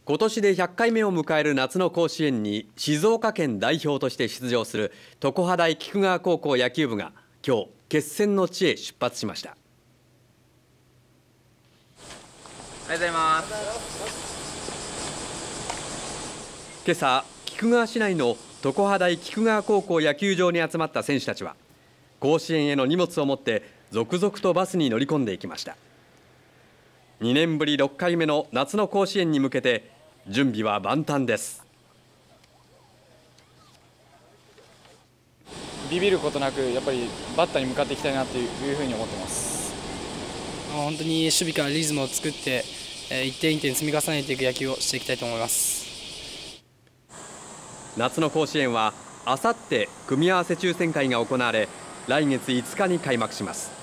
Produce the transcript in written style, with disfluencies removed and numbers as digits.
今年で100回目を迎える夏の甲子園に静岡県代表として出場する常葉大菊川高校野球部が今日決戦の地へ出発しました。 おはようございます。 今朝、菊川市内の常葉大菊川高校野球場に集まった選手たちは甲子園への荷物を持って続々とバスに乗り込んでいきました。2年ぶり6回目の夏の甲子園に向けて準備は万端です。 ビビることなくやっぱりバッターに向かっていきたいなというふうに思ってます。 本当に守備からリズムを作って一点一点積み重ねていく野球をしていきたいと思います。 夏の甲子園はあさって組み合わせ抽選会が行われ、来月5日に開幕します。